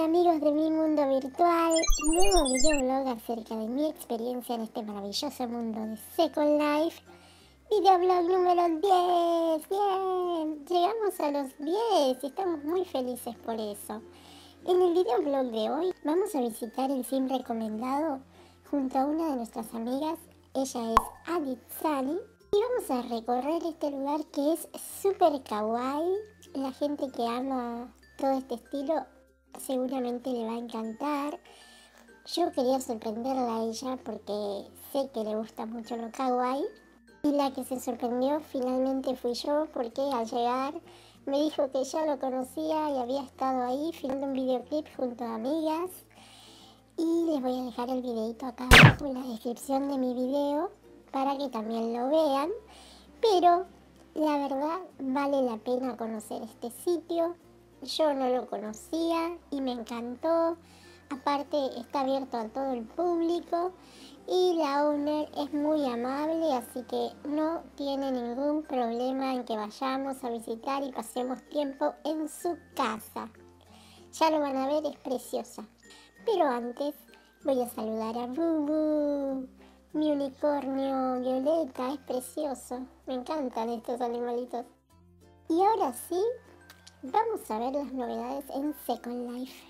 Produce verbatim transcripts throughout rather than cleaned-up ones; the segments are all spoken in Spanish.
Hola amigos de mi mundo virtual, nuevo videoblog acerca de mi experiencia en este maravilloso mundo de Second Life. Videoblog número diez, bien, llegamos a los diez y estamos muy felices por eso. En el videoblog de hoy vamos a visitar el sim recomendado junto a una de nuestras amigas, ella es Aditsani. Y vamos a recorrer este lugar que es súper kawaii. La gente que ama todo este estilo seguramente le va a encantar. Yo quería sorprenderla a ella porque sé que le gusta mucho lo kawaii. Y la que se sorprendió finalmente fui yo, porque al llegar me dijo que ya lo conocía y había estado ahí filmando un videoclip junto a amigas. Y les voy a dejar el videito acá abajo en la descripción de mi video para que también lo vean. Pero la verdad vale la pena conocer este sitio. Yo no lo conocía y me encantó. Aparte está abierto a todo el público y la owner es muy amable, así que no tiene ningún problema en que vayamos a visitar y pasemos tiempo en su casa. Ya lo van a ver, es preciosa. Pero antes voy a saludar a Bubu, mi unicornio violeta, es precioso. Me encantan estos animalitos. Y ahora sí, vamos a ver las novedades en Second Life.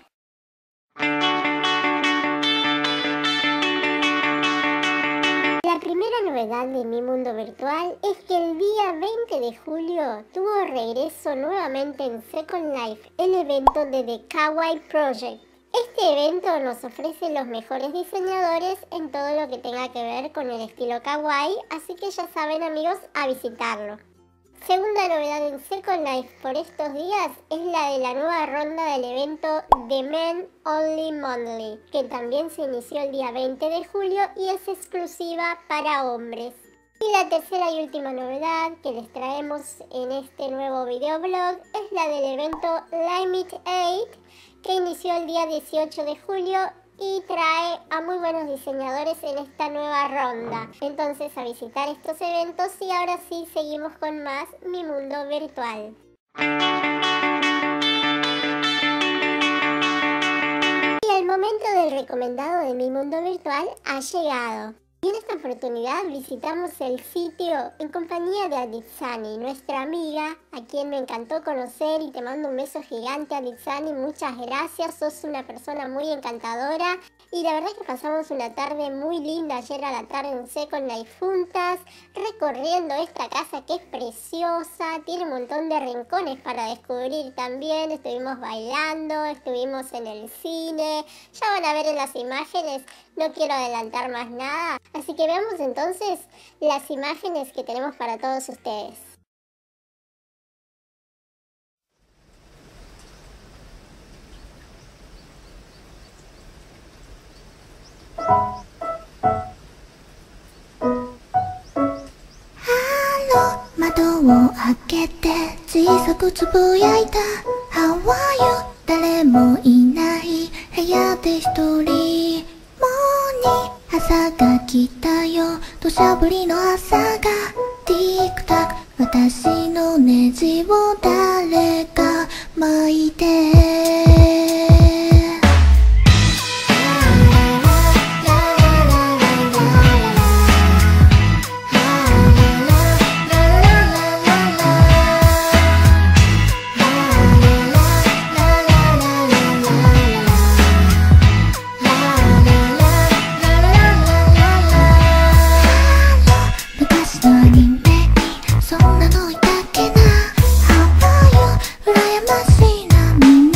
La primera novedad de mi mundo virtual es que el día veinte de julio tuvo regreso nuevamente en Second Life el evento de The Kawaii Project. Este evento nos ofrece los mejores diseñadores en todo lo que tenga que ver con el estilo kawaii, así que ya saben amigos, a visitarlo. Segunda novedad en Second Life por estos días es la de la nueva ronda del evento The Men Only Monthly, que también se inició el día veinte de julio y es exclusiva para hombres. Y la tercera y última novedad que les traemos en este nuevo videoblog es la del evento Limit eight, que inició el día dieciocho de julio y trae a muy buenos diseñadores en esta nueva ronda. Entonces a visitar estos eventos y ahora sí seguimos con más Mi Mundo Virtual. Y el momento del recomendado de Mi Mundo Virtual ha llegado. Y en esta oportunidad visitamos el sitio en compañía de Aditsani, nuestra amiga, a quien me encantó conocer y te mando un beso gigante, Aditsani, muchas gracias, sos una persona muy encantadora y la verdad que pasamos una tarde muy linda ayer a la tarde en Second Life juntas, recorriendo esta casa que es preciosa, tiene un montón de rincones para descubrir también, estuvimos bailando, estuvimos en el cine, ya van a ver en las imágenes, no quiero adelantar más nada. Así que veamos entonces las imágenes que tenemos para todos ustedes. Hello, 窓を開けて小さくつぶやいた How are you? 誰もいない部屋で一人朝が来たよ土砂降りの朝がティックタック私のネジを誰か巻いて羨ましいなみんな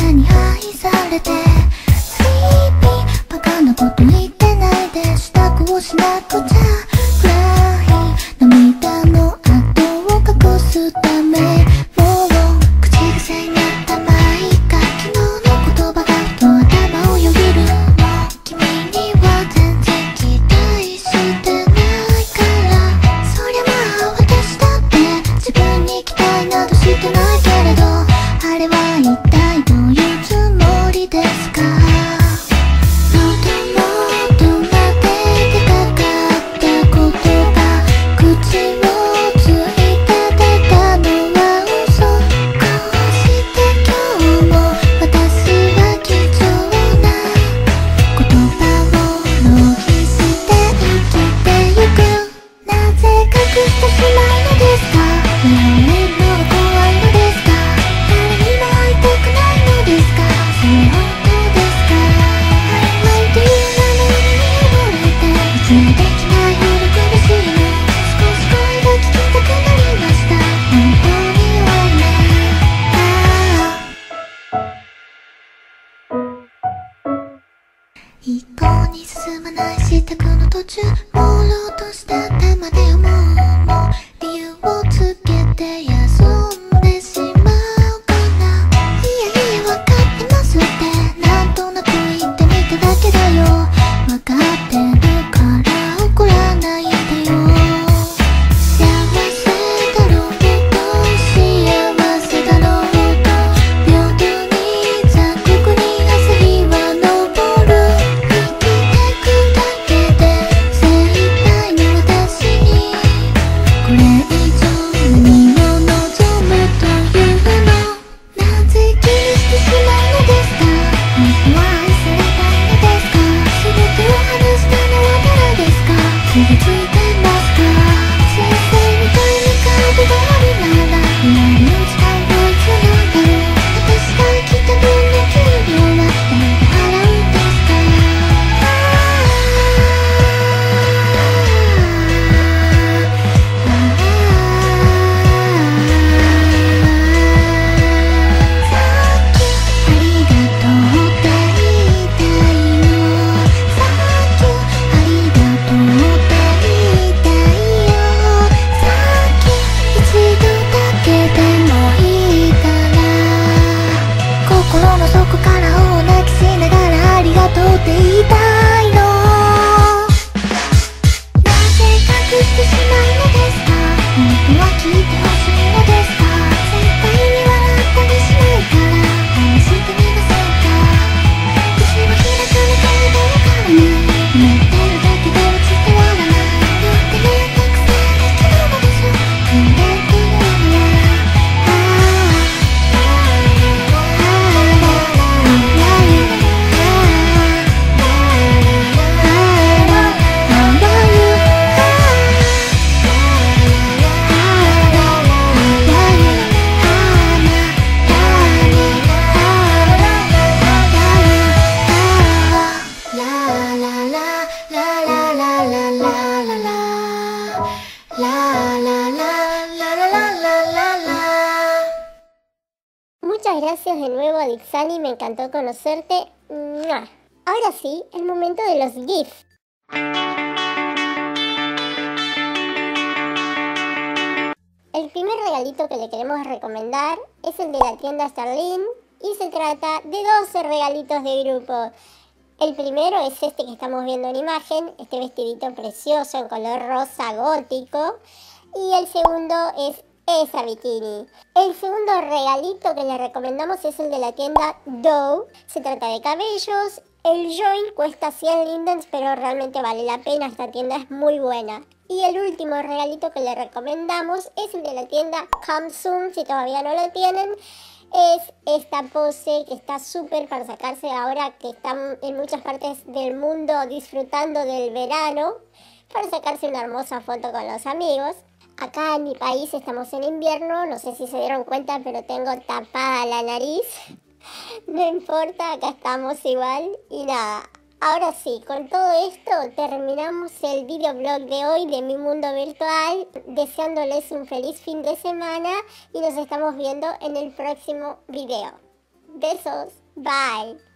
一向に進まない支度の途中、朦朧とした頭で思うもう理由をつけて休んでしまうかな。いやいや分かってますってなんとなく言ってみただけだよ。分かってるから怒らないでよ。幸せだろうと幸せだろうと平等に残酷に朝日は昇る。生きてくだけで精一杯の私にこれ以上何を望むというの。なぜ気にしてしまうのですか。本当は愛されたいのですか。全てを話したのは誰ですか。傷ついてますか。先生みたいなカードがあるなら未来を使うドイツなんだろう。私が生きた分の給料は誰が払うんですか。さっきありがとうって言いたいの。さっきありがとうって言いたいよ。さっき一度だけでもいいから心の底から大泣きしながらありがとうって言いたいの。なぜ隠してしまうのですか。本当は聞いてほしいのですか。絶対に笑ったりしないから話してみませんか。口を開かなきゃわからない。思ってるだけでは伝わらない。だってめんどくさい生き物でしょ。人間っていうのはあ Muchas gracias de nuevo, Dixani, me encantó conocerte. ¡Mua! Ahora sí, el momento de los GIFs. El primer regalito que le queremos recomendar es el de la tienda Starlin y se trata de doce regalitos de grupo. El primero es este que estamos viendo en imagen, este vestidito precioso en color rosa gótico, y el segundo es esa bikini. El segundo regalito que le recomendamos es el de la tienda Doe. Se trata de cabellos. El join cuesta cien lindens, pero realmente vale la pena. Esta tienda es muy buena. Y el último regalito que le recomendamos es el de la tienda Samsung. Si todavía no lo tienen, es esta pose que está súper para sacarse ahora que están en muchas partes del mundo disfrutando del verano, para sacarse una hermosa foto con los amigos. Acá en mi país estamos en invierno, no sé si se dieron cuenta, pero tengo tapada la nariz. No importa, acá estamos igual. Y nada, ahora sí, con todo esto terminamos el videoblog de hoy de Mi Mundo Virtual, deseándoles un feliz fin de semana y nos estamos viendo en el próximo video. Besos, bye.